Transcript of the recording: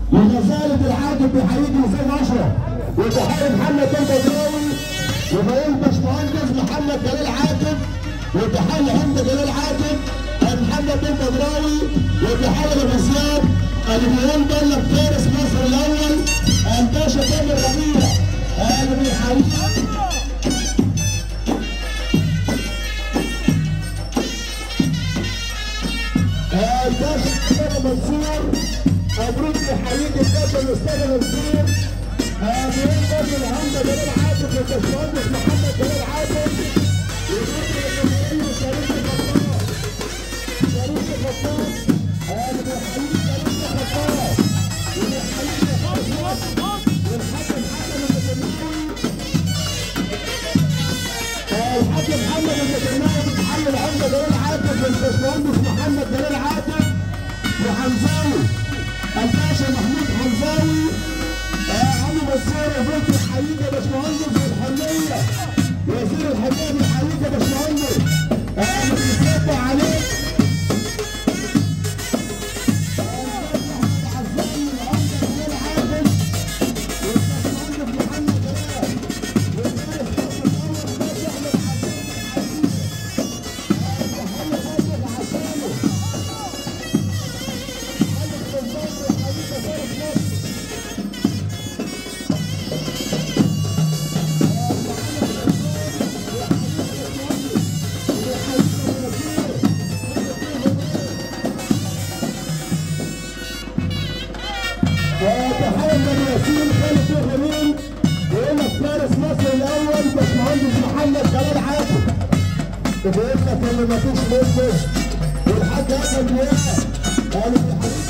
وغزاله العاجب بيحييك الاستاذ اشرف، وتحيي محمد البدراوي، وبقول باشمهندس محمد جلال عاطف، وتحيي حمد جلال عاطف، محمد البدراوي، وتحيي الغزيان اللي بيقول بلغ فارس مصر الاول الباشا تامر ربيع اللي بيحييك. الباشا الاستاذ منصور، مبروك يحييك الباشا الاستاذ منصور. بيقول برضه العمده جلال عاطف والباشمهندس محمد جلال عاطف، ويقول الجمهوريه شريف الخطاب، شريف الخطاب اللي بيحييك شريف الخطاب، وبيحييك والحاج محمد المتناوي، الحاج محمد المتناوي بتحيي العمده جلال عاطف والباشمهندس محمد جلال عاطف، وحمزاوي الباشا محمود حمزاوي، عمو منصور وبنت يحييك يا باشمهندس، والحليه وزير الحليه بيحييك يا باشمهندس، بنصبح عليك. تحية للوسيم خالد الغريم، بيقول لك فارس مصر الاول باشمهندس محمد جلال عاطف، بيقول لك اللي مفيش منه، والحاج احمد دياب قالوا